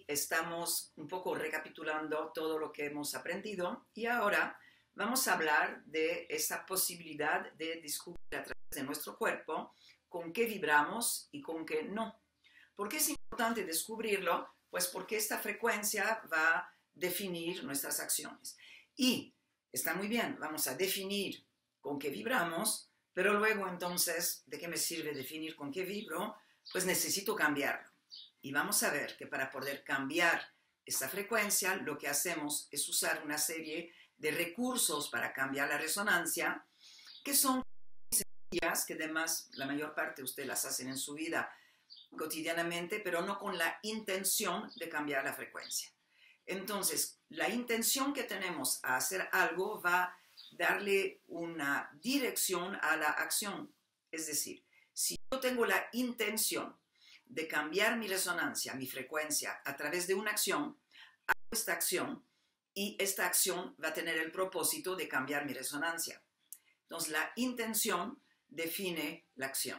estamos un poco recapitulando todo lo que hemos aprendido y ahora vamos a hablar de esa posibilidad de descubrir a través de nuestro cuerpo con qué vibramos y con qué no. ¿Por qué es importante descubrirlo? Pues porque esta frecuencia va a definir nuestras acciones. Y está muy bien, vamos a definir con qué vibramos, pero luego entonces, ¿de qué me sirve definir con qué vibro? Pues necesito cambiarlo. Y vamos a ver que para poder cambiar esa frecuencia, lo que hacemos es usar una serie de recursos para cambiar la resonancia, que son sencillas, que además la mayor parte ustedes las hacen en su vida cotidianamente, pero no con la intención de cambiar la frecuencia. Entonces, la intención que tenemos a hacer algo va a darle una dirección a la acción. Es decir, si yo tengo la intención de cambiar mi resonancia, mi frecuencia, a través de una acción, hago esta acción y esta acción va a tener el propósito de cambiar mi resonancia. Entonces, la intención define la acción.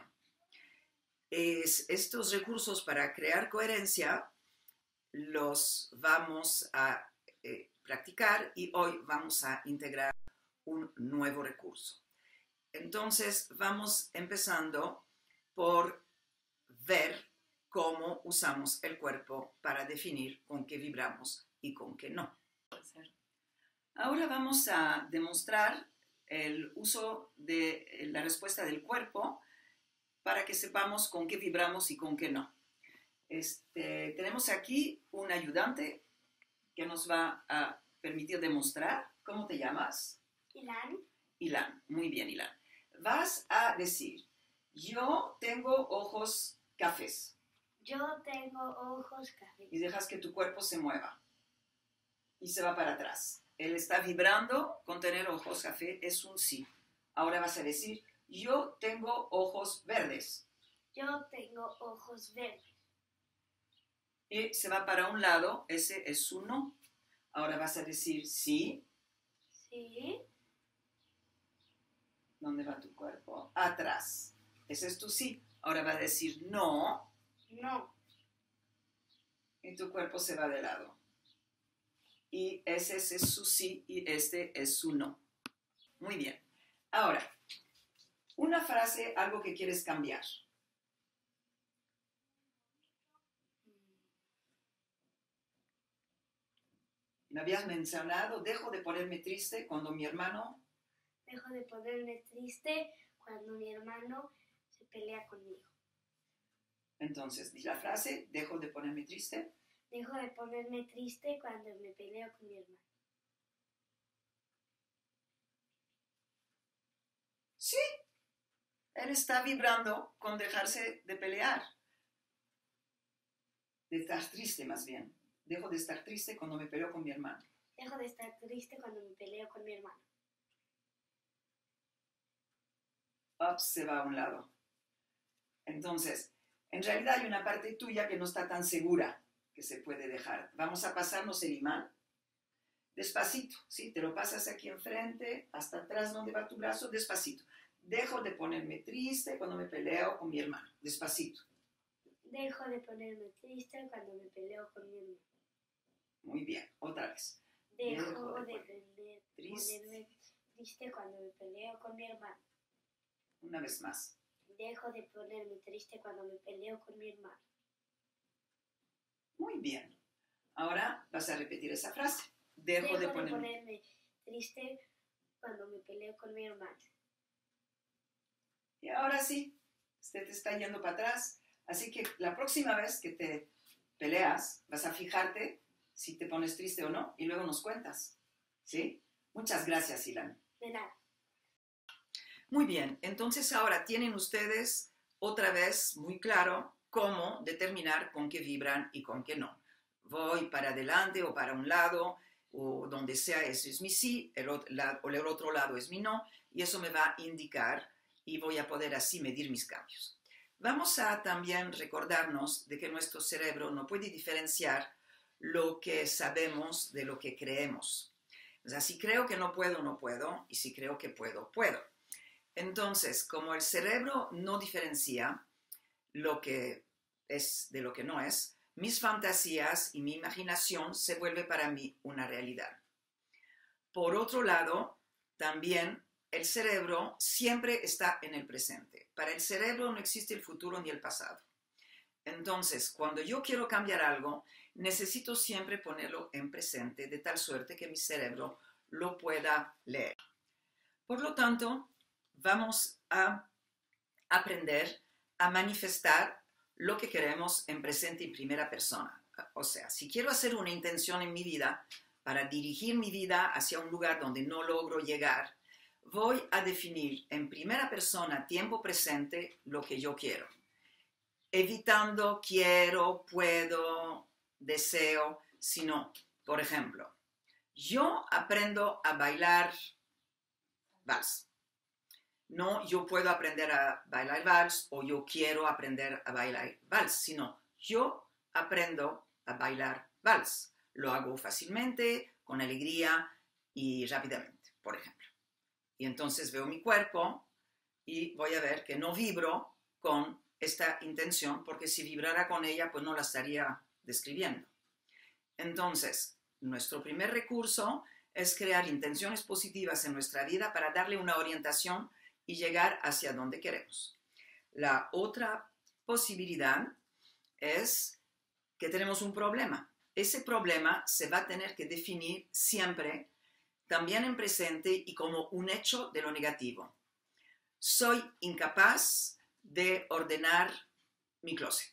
Estos recursos para crear coherencia los vamos a practicar y hoy vamos a integrar un nuevo recurso. Entonces, vamos empezando por ver cómo usamos el cuerpo para definir con qué vibramos y con qué no. Ahora vamos a demostrar el uso de la respuesta del cuerpo para que sepamos con qué vibramos y con qué no. Tenemos aquí un ayudante que nos va a permitir demostrar. ¿Cómo te llamas? Ilan. Ilan, muy bien, Ilan. Vas a decir, yo tengo ojos cafés. Yo tengo ojos cafés. Y dejas que tu cuerpo se mueva. Y se va para atrás. Él está vibrando con tener ojos café, es un sí. Ahora vas a decir, yo tengo ojos verdes. Yo tengo ojos verdes. Y se va para un lado, ese es su no. Ahora vas a decir sí. Sí. ¿Dónde va tu cuerpo? Atrás. Ese es tu sí. Ahora va a decir no. No. Y tu cuerpo se va de lado. Y ese es su sí y este es su no. Muy bien. Ahora, una frase, algo que quieres cambiar. Me habías mencionado, dejo de ponerme triste cuando mi hermano... Dejo de ponerme triste cuando mi hermano se pelea conmigo. Entonces, di la frase, dejo de ponerme triste. Dejo de ponerme triste cuando me peleo con mi hermano. Sí, él está vibrando con dejarse de pelear. De estar triste más bien. Dejo de estar triste cuando me peleo con mi hermano. Dejo de estar triste cuando me peleo con mi hermano. Up se va a un lado. Entonces, en realidad hay una parte tuya que no está tan segura que se puede dejar. Vamos a pasarnos el imán. Despacito, ¿sí? Te lo pasas aquí enfrente, hasta atrás donde va tu brazo, despacito. Dejo de ponerme triste cuando me peleo con mi hermano. Despacito. Dejo de ponerme triste cuando me peleo con mi hermano. Muy bien, otra vez. Dejo de ponerme triste cuando me peleo con mi hermano. Una vez más. Dejo de ponerme triste cuando me peleo con mi hermano. Muy bien. Ahora vas a repetir esa frase. Dejo de ponerme triste cuando me peleo con mi hermano. Y ahora sí, usted te está yendo para atrás. Así que la próxima vez que te peleas, vas a fijarte si te pones triste o no y luego nos cuentas. ¿Sí? Muchas gracias, Ilan. De nada. Muy bien, entonces ahora tienen ustedes otra vez muy claro cómo determinar con qué vibran y con qué no. Voy para adelante o para un lado o donde sea, eso es mi sí, el otro lado es mi no, y eso me va a indicar y voy a poder así medir mis cambios. Vamos a también recordarnos de que nuestro cerebro no puede diferenciar lo que sabemos de lo que creemos. O sea, si creo que no puedo, no puedo, y si creo que puedo, puedo. Entonces, como el cerebro no diferencia lo que es de lo que no es, mis fantasías y mi imaginación se vuelve para mí una realidad. Por otro lado, también el cerebro siempre está en el presente. Para el cerebro no existe el futuro ni el pasado. Entonces, cuando yo quiero cambiar algo, necesito siempre ponerlo en presente de tal suerte que mi cerebro lo pueda leer. Por lo tanto, vamos a aprender a manifestar lo que queremos en presente y primera persona. O sea, si quiero hacer una intención en mi vida para dirigir mi vida hacia un lugar donde no logro llegar, voy a definir en primera persona, tiempo presente, lo que yo quiero. Evitando quiero, puedo, deseo, sino, por ejemplo, yo aprendo a bailar vals. No, yo puedo aprender a bailar vals o yo quiero aprender a bailar vals, sino yo aprendo a bailar vals. Lo hago fácilmente, con alegría y rápidamente, por ejemplo. Y entonces veo mi cuerpo y voy a ver que no vibro con esta intención, porque si vibrara con ella, pues no la estaría describiendo. Entonces, nuestro primer recurso es crear intenciones positivas en nuestra vida para darle una orientación y llegar hacia donde queremos. La otra posibilidad es que tenemos un problema. Ese problema se va a tener que definir siempre, también en presente y como un hecho de lo negativo. Soy incapaz de ordenar mi closet.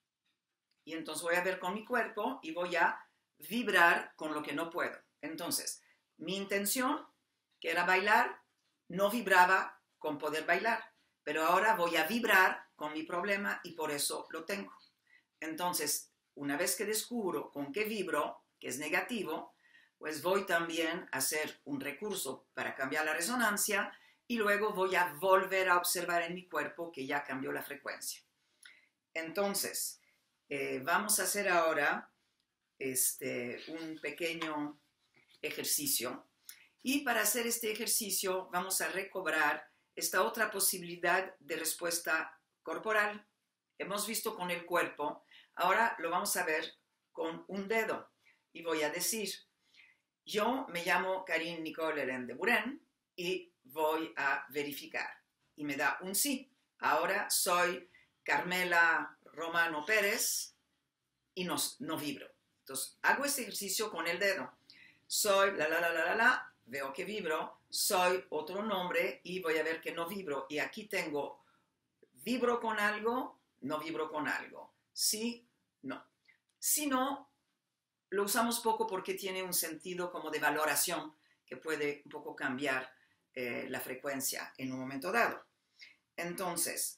Y entonces voy a ver con mi cuerpo y voy a vibrar con lo que no puedo. Entonces, mi intención, que era bailar, no vibraba con poder bailar, pero ahora voy a vibrar con mi problema y por eso lo tengo. Entonces, una vez que descubro con qué vibro, que es negativo, pues voy también a hacer un recurso para cambiar la resonancia y luego voy a volver a observar en mi cuerpo que ya cambió la frecuencia. Entonces, vamos a hacer ahora un pequeño ejercicio. Y para hacer este ejercicio vamos a recobrar esta otra posibilidad de respuesta corporal. Hemos visto con el cuerpo, ahora lo vamos a ver con un dedo. Y voy a decir, yo me llamo Karine Nicole Hélène de Buren y voy a verificar. Y me da un sí. Ahora soy Carmela Romano Pérez y no vibro. Entonces, hago este ejercicio con el dedo. Soy la, veo que vibro, soy otro nombre y voy a ver que no vibro. Y aquí tengo, vibro con algo, no vibro con algo. Sí, no. Si no, lo usamos poco porque tiene un sentido como de valoración que puede un poco cambiar la frecuencia en un momento dado. Entonces,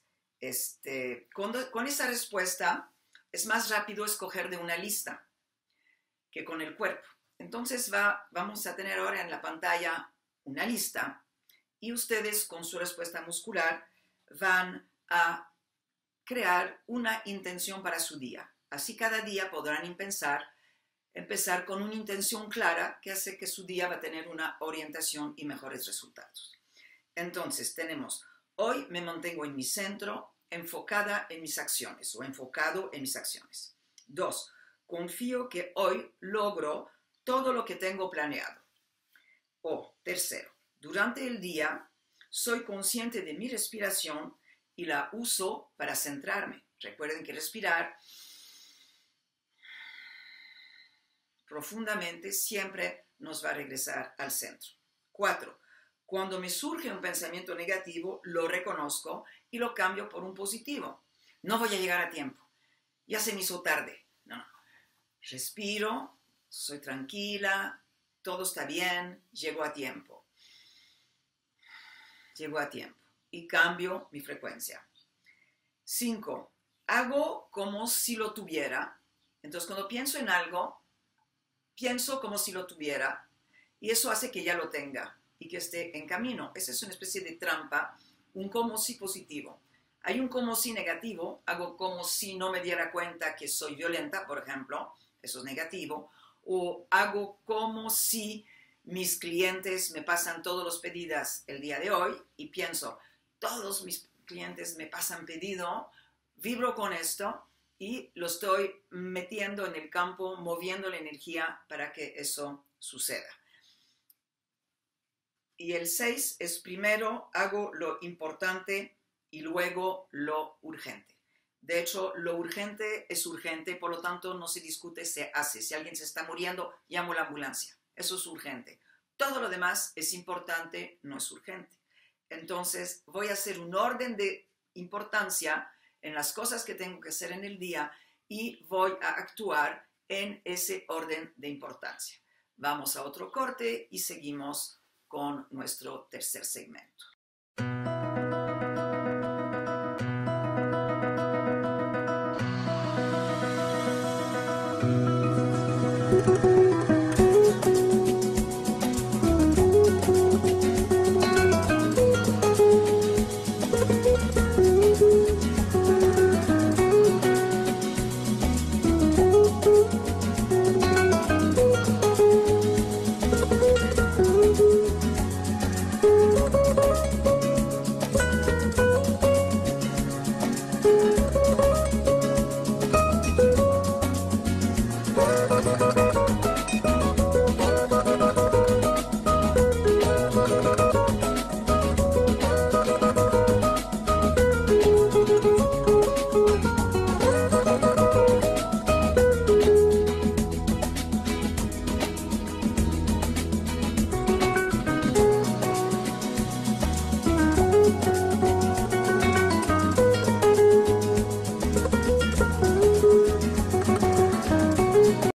con esa respuesta es más rápido escoger de una lista que con el cuerpo. Entonces vamos a tener ahora en la pantalla una lista y ustedes con su respuesta muscular van a crear una intención para su día. Así cada día podrán empezar con una intención clara que hace que su día va a tener una orientación y mejores resultados. Entonces tenemos, hoy me mantengo en mi centro, enfocada en mis acciones o enfocado en mis acciones. 2. Confío que hoy logro todo lo que tengo planeado. O 3. Durante el día soy consciente de mi respiración y la uso para centrarme. Recuerden que respirar profundamente siempre nos va a regresar al centro. 4. Cuando me surge un pensamiento negativo, lo reconozco y lo cambio por un positivo. No voy a llegar a tiempo. Ya se me hizo tarde. No. Respiro, soy tranquila, todo está bien, llego a tiempo. Llego a tiempo y cambio mi frecuencia. 5. Hago como si lo tuviera. Entonces, cuando pienso en algo, pienso como si lo tuviera y eso hace que ya lo tenga y que esté en camino. Esa es una especie de trampa, un como si positivo. Hay un como si negativo, hago como si no me diera cuenta que soy violenta, por ejemplo, eso es negativo, o hago como si mis clientes me pasan todos los pedidos el día de hoy y pienso, todos mis clientes me pasan pedido, vibro con esto y lo estoy metiendo en el campo, moviendo la energía para que eso suceda. Y el 6 es primero hago lo importante y luego lo urgente. De hecho, lo urgente es urgente, por lo tanto no se discute, se hace. Si alguien se está muriendo, llamo a la ambulancia. Eso es urgente. Todo lo demás es importante, no es urgente. Entonces, voy a hacer un orden de importancia en las cosas que tengo que hacer en el día y voy a actuar en ese orden de importancia. Vamos a otro corte y seguimos con nuestro tercer segmento.